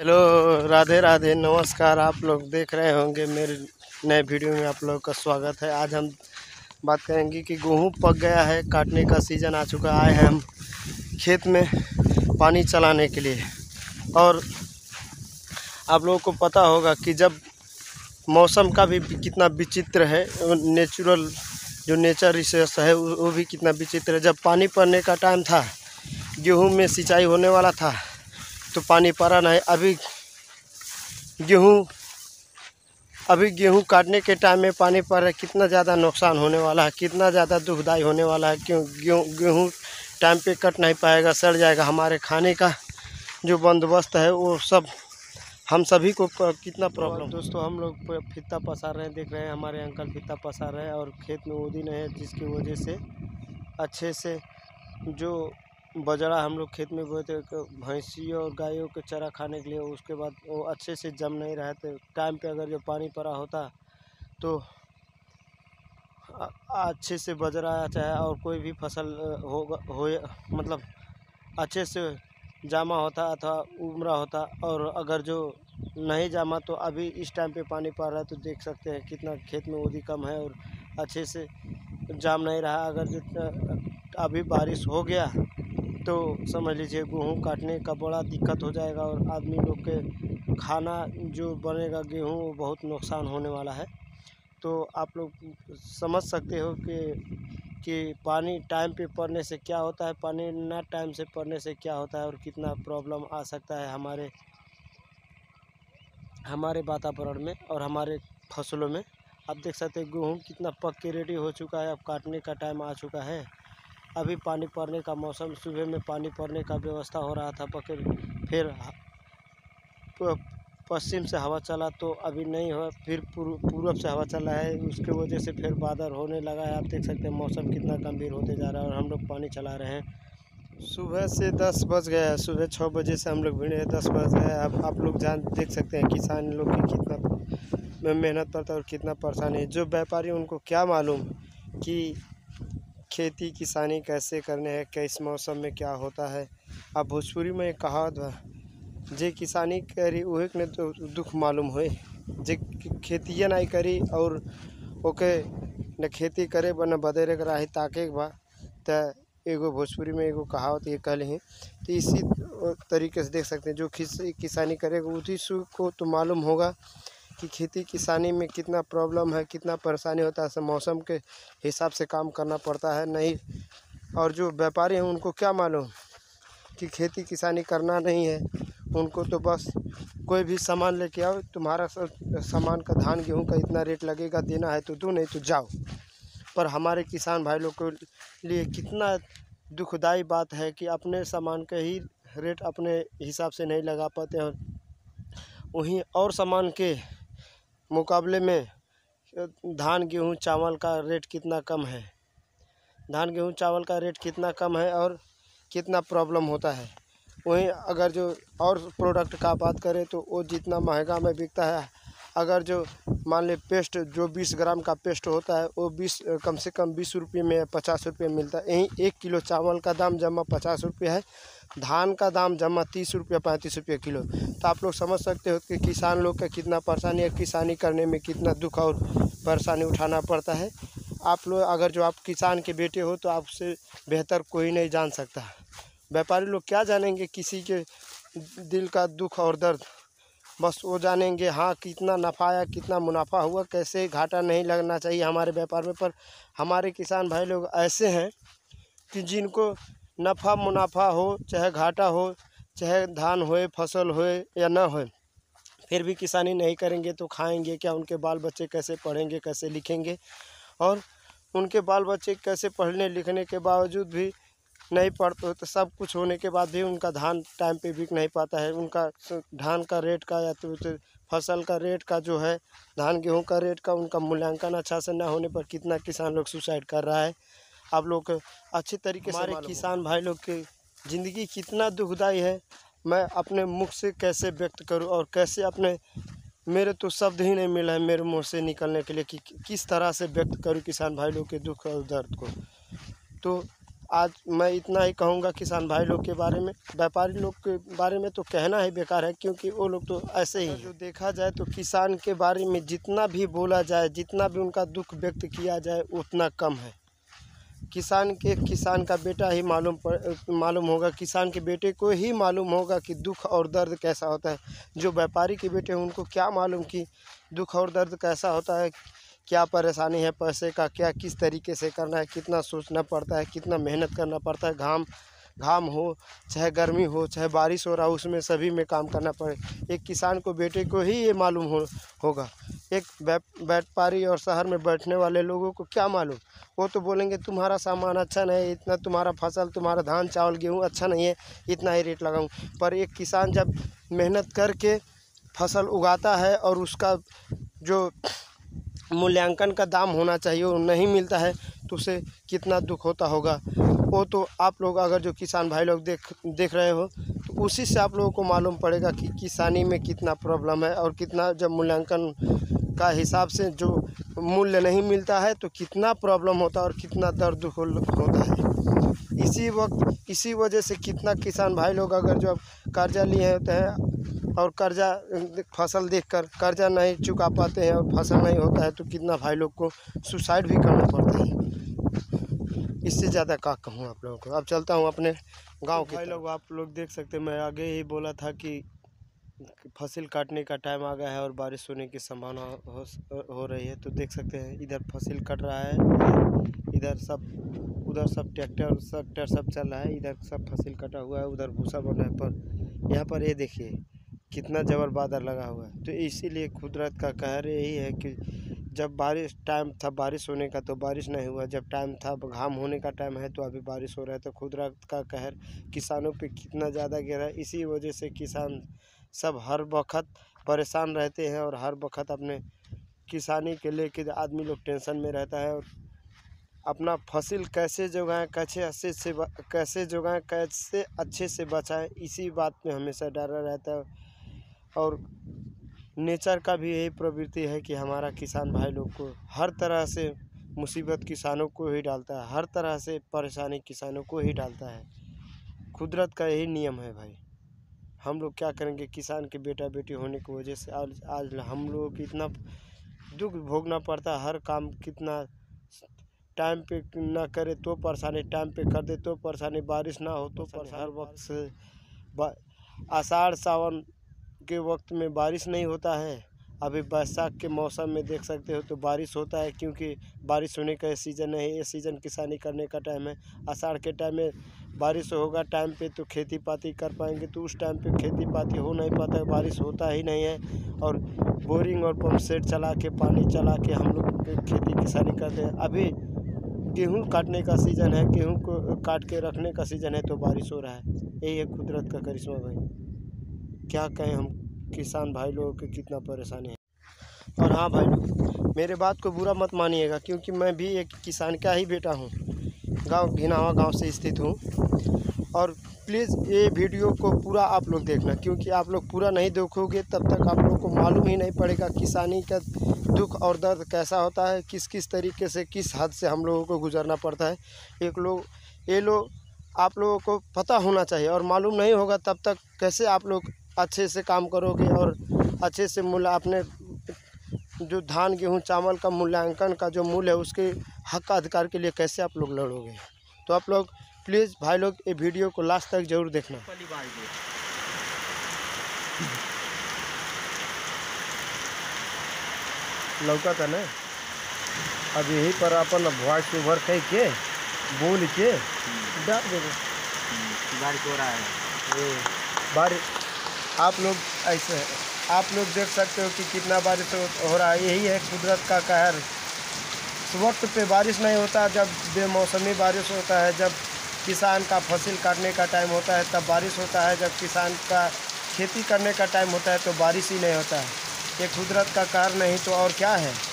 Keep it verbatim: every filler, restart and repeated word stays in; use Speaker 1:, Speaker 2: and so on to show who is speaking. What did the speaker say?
Speaker 1: Hello, Radhe Radhe, नमस्कार। आप लोग देख रहे होंगे मेरे नए वीडियो में आप लोग का स्वागत है। आज हम बात करेंगे कि गेहूं पक गया है, काटने का सीज़न आ चुका है। आए हैं हम खेत में पानी चलाने के लिए। और आप लोगों को पता होगा कि जब मौसम का भी कितना विचित्र है, नेचुरल जो नेचर रिसोर्स है वो भी कितना विचित्र है। जब पानी पड़ने का टाइम था, गेहूं में सिंचाई होने वाला था तो पानी पड़ा नहीं। अभी गेहूं अभी गेहूं काटने के टाइम में पानी पड़ रहा है। कितना ज़्यादा नुकसान होने वाला है, कितना ज़्यादा दुखदाई होने वाला है। क्यों गेहूं गेहूं टाइम पे कट नहीं पाएगा, सड़ जाएगा। हमारे खाने का जो बंदोबस्त है वो सब हम सभी को कितना प्रॉब्लम। दोस्तों, हम लोग फित्ता पसार रहे हैं, देख रहे हैं हमारे अंकल फित्ता पसार रहे हैं और खेत में ओदी नहीं है, जिसकी वजह से अच्छे से जो बजड़ा हम लोग खेत में बोए थे भैंसियों और गायों के चारा खाने के लिए, उसके बाद वो अच्छे से जम नहीं रहे थे। टाइम पे अगर जो पानी पड़ा होता तो अच्छे से बजड़ा चाहे और कोई भी फसल होगा हो मतलब अच्छे से जामा होता अथवा उमरा होता। और अगर जो नहीं जामा तो अभी इस टाइम पे पानी पड़ रहा है तो देख सकते हैं कितना खेत में ओदी कम है और अच्छे से जाम नहीं रहा। अगर जो अभी बारिश हो गया तो समझ लीजिए गेहूँ काटने का बड़ा दिक्कत हो जाएगा और आदमी लोग के खाना जो बनेगा गेहूँ वो बहुत नुकसान होने वाला है। तो आप लोग समझ सकते हो कि कि पानी टाइम पे पड़ने से क्या होता है, पानी ना टाइम से पड़ने से क्या होता है और कितना प्रॉब्लम आ सकता है हमारे हमारे वातावरण में और हमारे फसलों में। आप देख सकते हैं गेहूँ कितना पक के रेडी हो चुका है, अब काटने का टाइम आ चुका है। अभी पानी पड़ने का मौसम, सुबह में पानी पड़ने का व्यवस्था हो रहा था, पकड़ फिर पश्चिम से हवा चला तो अभी नहीं हुआ, फिर पूर्व से हवा चला है, उसके वजह से फिर बादल होने लगा है। आप देख सकते हैं मौसम कितना गंभीर होते जा रहा है और हम लोग पानी चला रहे हैं। सुबह से दस बज गया है, सुबह छः बजे से हम लोग भिड़े हैं, दस बज गए। अब आप लोग जान देख सकते हैं किसान लोग की कितना मेहनत करता है और कितना परेशानी है। जो व्यापारी उनको क्या मालूम कि खेती किसानी कैसे करने हैं, किस मौसम में क्या होता है। अब भोजपुरी में एक कहावत है, जे किसानी करी उहे ने तो दुख मालूम होए, जे खेती नहीं करी और ओके न खेती करे न बदेरे के राही ताके बा। तो एगो भोजपुरी में एगो कहावत ये कहले हैं। तो इसी तरीके से देख सकते हैं जो किसानी करेगा उसी को तो मालूम होगा कि खेती किसानी में कितना प्रॉब्लम है, कितना परेशानी होता है। मौसम के हिसाब से काम करना पड़ता है नहीं। और जो व्यापारी हैं उनको क्या मालूम कि खेती किसानी करना नहीं है, उनको तो बस कोई भी सामान लेके आओ, तुम्हारा सामान का धान गेहूं का इतना रेट लगेगा, देना है तो दो नहीं तो जाओ। पर हमारे किसान भाई लोग के लिए कितना दुखदाई बात है कि अपने सामान के ही रेट अपने हिसाब से नहीं लगा पाते हैं, वहीं और सामान के मुकाबले में धान गेहूं चावल का रेट कितना कम है। धान गेहूं चावल का रेट कितना कम है और कितना प्रॉब्लम होता है। वहीं अगर जो और प्रोडक्ट का बात करें तो वो जितना महंगा में बिकता है। अगर जो मान ले पेस्ट जो बीस ग्राम का पेस्ट होता है वो बीस कम से कम बीस रुपये में पचास रुपये मिलता है। यहीं एक किलो चावल का दाम जमा पचास रुपये है, धान का दाम जमा तीस रुपये पैंतीस रुपये किलो। तो आप लोग समझ सकते हो कि किसान लोग का कितना परेशानी है, किसानी करने में कितना दुख और परेशानी उठाना पड़ता है। आप लोग अगर जो आप किसान के बेटे हो तो आपसे बेहतर कोई नहीं जान सकता। व्यापारी लोग क्या जानेंगे किसी के दिल का दुख और दर्द, बस वो जानेंगे हाँ कितना नफ़ा आया, कितना मुनाफा हुआ, कैसे घाटा नहीं लगना चाहिए हमारे व्यापार में। पर हमारे किसान भाई लोग ऐसे हैं कि जिनको नफ़ा मुनाफा हो चाहे घाटा हो, चाहे धान होए फसल होए या ना होए, फिर भी किसानी नहीं करेंगे तो खाएंगे क्या, उनके बाल बच्चे कैसे पढ़ेंगे, कैसे लिखेंगे। और उनके बाल बच्चे कैसे पढ़ने लिखने के बावजूद भी नहीं पढ़ते तो सब कुछ होने के बाद भी उनका धान टाइम पे बिक नहीं पाता है। उनका धान का रेट का या तो फसल का रेट का जो है, धान गेहूं का रेट का उनका मूल्यांकन अच्छा से ना होने पर कितना किसान लोग सुसाइड कर रहा है। आप लोग अच्छी तरीके से हमारे किसान भाई लोग की ज़िंदगी कितना दुखदाई है, मैं अपने मुख से कैसे व्यक्त करूं और कैसे अपने मेरे तो शब्द ही नहीं मिला है मेरे मुँह से निकलने के लिए कि किस तरह से व्यक्त करूं किसान भाई लोग के दुख और दर्द को। तो आज मैं इतना ही कहूँगा किसान भाई लोग के बारे में। व्यापारी लोग के बारे में तो कहना ही बेकार है, क्योंकि वो लोग तो ऐसे ही हैं। जो देखा जाए तो किसान के बारे में जितना भी बोला जाए, जितना भी उनका दुख व्यक्त किया जाए उतना कम है। किसान के किसान का बेटा ही मालूम पड़ मालूम होगा, किसान के बेटे को ही मालूम होगा कि दुख और दर्द कैसा होता है। जो व्यापारी के बेटे हैं उनको क्या मालूम कि दुख और दर्द कैसा होता है, क्या परेशानी है पैसे का, क्या किस तरीके से करना है, कितना सोचना पड़ता है, कितना मेहनत करना पड़ता है। घाम घाम हो चाहे गर्मी हो चाहे बारिश हो रहा हो, उसमें सभी में काम करना पड़े। एक किसान को बेटे को ही ये मालूम हो होगा। एक व्यापारी और शहर में बैठने वाले लोगों को क्या मालूम। वो तो बोलेंगे तुम्हारा सामान अच्छा नहीं है, इतना तुम्हारा फसल, तुम्हारा धान चावल गेहूँ अच्छा नहीं है, इतना ही रेट लगाऊँ। पर एक किसान जब मेहनत करके फसल उगाता है और उसका जो मूल्यांकन का दाम होना चाहिए वो नहीं मिलता है, तो उसे कितना दुख होता होगा। वो तो आप लोग अगर जो किसान भाई लोग देख देख रहे हो तो उसी से आप लोगों को मालूम पड़ेगा कि किसानी में कितना प्रॉब्लम है, और कितना जब मूल्यांकन का हिसाब से जो मूल्य नहीं मिलता है तो कितना प्रॉब्लम होता है और कितना दर्द होता है। इसी वक्त इसी वजह से कितना किसान भाई लोग अगर जो कर्जा लिए होते हैं और कर्जा फसल देखकर कर्जा नहीं चुका पाते हैं और फसल नहीं होता है तो कितना भाई लोग को सुसाइड भी करना पड़ता है। इससे ज़्यादा क्या कहूँ आप लोगों को। अब चलता हूँ अपने गांव के भाई लोग। आप लोग देख सकते हैं, मैं आगे ही बोला था कि फसल काटने का टाइम आ गया है और बारिश होने की संभावना हो, हो रही है। तो देख सकते हैं इधर फसल कट रहा है, इधर सब उधर सब ट्रैक्टर ट्रैक्टर सब चल रहा है, इधर सब फसल कटा हुआ है, उधर भूसा बन रहा है। पर यहाँ पर ये देखिए कितना जबर बादल लगा हुआ है। तो इसीलिए कुदरत का कहर यही है कि जब बारिश टाइम था बारिश होने का तो बारिश नहीं हुआ, जब टाइम था घाम होने का टाइम है तो अभी बारिश हो रहा है। तो कुदरत का कहर किसानों पे कितना ज़्यादा गिरा है। इसी वजह से किसान सब हर वक्त परेशान रहते हैं और हर वक्त अपने किसानी के लेके आदमी लोग टेंशन में रहता है। और अपना फसल कैसे जोगाएं, कैसे अच्छे से कैसे जोगाएं, कैसे अच्छे से बचाएं, इसी बात में हमेशा डरा रहता है। और नेचर का भी यही प्रवृत्ति है कि हमारा किसान भाई लोग को हर तरह से मुसीबत किसानों को ही डालता है, हर तरह से परेशानी किसानों को ही डालता है। कुदरत का यही नियम है भाई। हम लोग क्या करेंगे, किसान के बेटा बेटी होने की वजह से आज आज हम लोगों को इतना दुख भोगना पड़ता है। हर काम कितना टाइम पे ना करे तो परेशानी, टाइम पे कर दे तो परेशानी, बारिश ना हो तो परेशानी। हर वक्त से आषाढ़ सावन के वक्त में बारिश नहीं होता है। अभी बैसाख के मौसम में देख सकते हो तो बारिश होता है, क्योंकि बारिश होने का सीज़न है, ये सीज़न किसानी करने का टाइम है। आषाढ़ के टाइम में बारिश होगा टाइम पे तो खेती पाती कर पाएंगे, तो उस टाइम पे खेती पाती हो नहीं पाता है, बारिश होता ही नहीं है। और बोरिंग और पंप सेट चला के पानी चला के हम लोग खेती किसानी करते हैं। अभी गेहूँ काटने का सीज़न है, गेहूँ को काट के रखने का सीज़न है तो बारिश हो रहा है। यही है कुदरत का करिश्मा भाई। क्या कहें हम किसान भाई लोगों की कितना परेशानी है। और हाँ भाई लोग, मेरे बात को बुरा मत मानिएगा, क्योंकि मैं भी एक किसान का ही बेटा हूँ, गांव घिनावा गांव से स्थित हूँ। और प्लीज़ ये वीडियो को पूरा आप लोग देखना, क्योंकि आप लोग पूरा नहीं देखोगे तब तक आप लोगों को मालूम ही नहीं पड़ेगा किसानी का दुख और दर्द कैसा होता है, किस किस तरीके से किस हद से हम लोगों को गुजरना पड़ता है। एक लोग ये लोग आप लोगों को पता होना चाहिए, और मालूम नहीं होगा तब तक कैसे आप लोग अच्छे से काम करोगे और अच्छे से मूल्य अपने जो धान गेहूँ चावल का मूल्यांकन का जो मूल्य है उसके हक का अधिकार के लिए कैसे आप लोग लड़ोगे। तो आप लोग प्लीज़ भाई लोग ये वीडियो को लास्ट तक जरूर देखना। लौका था ना, अब यही पर अपन वॉइस ओवर कह के बोल के डाल देंगे।
Speaker 2: बारिश हो रहा है,
Speaker 1: बारिश आप लोग ऐसे आप लोग देख सकते हो कि कितना बारिश हो रहा है। यही है कुदरत का कहर। वक्त पे बारिश नहीं होता, जब बेमौसमी बारिश होता है, जब किसान का फसल काटने का टाइम होता है तब बारिश होता है, जब किसान का खेती करने का टाइम होता है तो बारिश ही नहीं होता है। ये कुदरत का कहर नहीं तो और क्या है।